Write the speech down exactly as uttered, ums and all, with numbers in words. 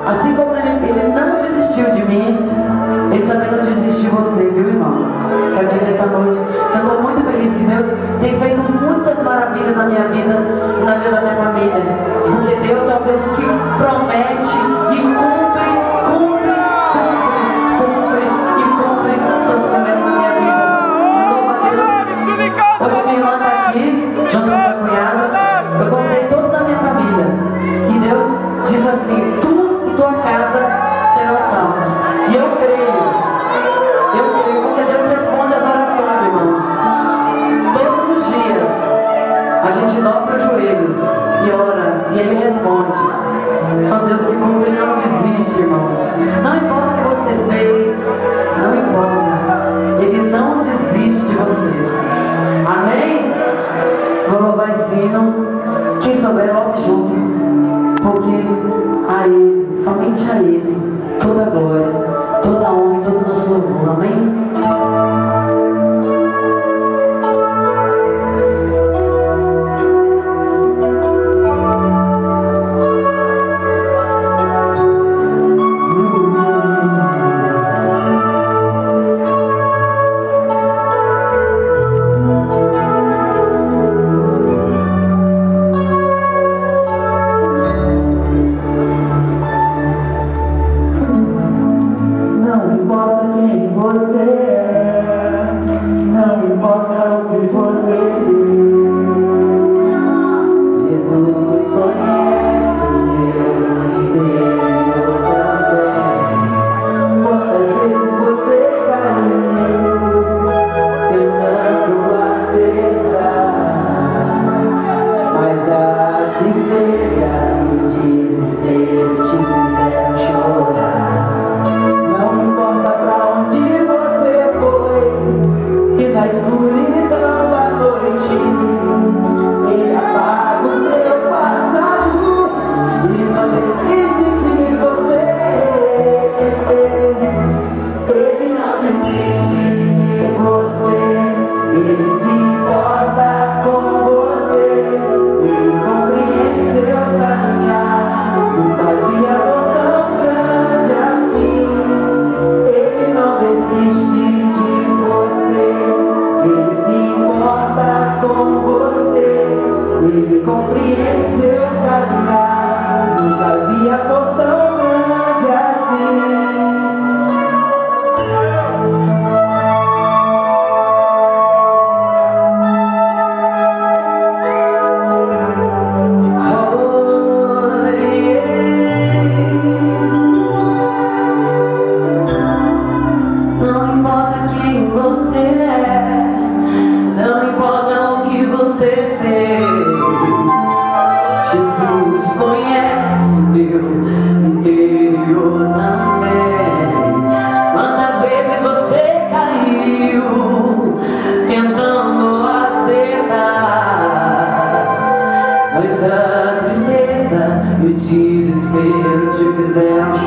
Assim como ele, ele não desistiu de mim, Ele também não desistiu de você, viu, irmão? Quero dizer essa noite que eu estou muito feliz que Deus tem feito muitas maravilhas na minha vida e na vida da minha família. Porque Deus é um Deus que promete e cumpre, cumpre, cumpre, cumpre e cumpre suas promessas na minha vida. Louva a Deus. Hoje minha irmã está aqui, junto com a minha cunhada. Eu convidei todos da minha família. E Deus diz assim: tu e tua casa serão salvos. E eu creio, eu creio, porque Deus responde as orações, irmãos. Todos os dias a gente dobra o joelho e ora, e Ele responde. É um Deus que cumpre e não desiste, irmão. Não importa o que você fez, não importa, Ele não desiste de você. Amém? Vou louvar esse hino. Quem souber, louve junto, porque a Ele, somente a Ele, toda a glória, toda a honra e todo o nosso louvor. Amém? Pois a tristeza e o desespero te fizeram chorar.